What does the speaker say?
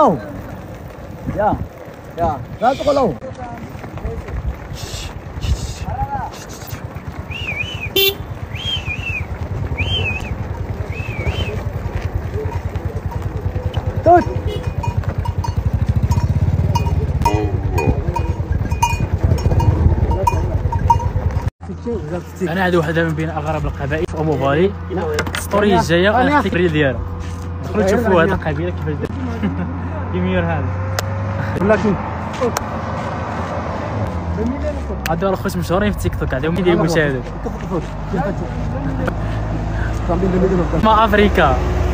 تقولوا يا لا تقولوا توت. انا هذه واحده من بين اغرب القبائل في ابو ظبي. السطوريه الجايه غنعطيك الريل ديالها. دخلوا تشوفوا هذه القبيله كيفاش دايره. كيمير هذا ولكن هادو الخوت مشهورين في تيك توك عندهم مليون مشاهده. ما افريكا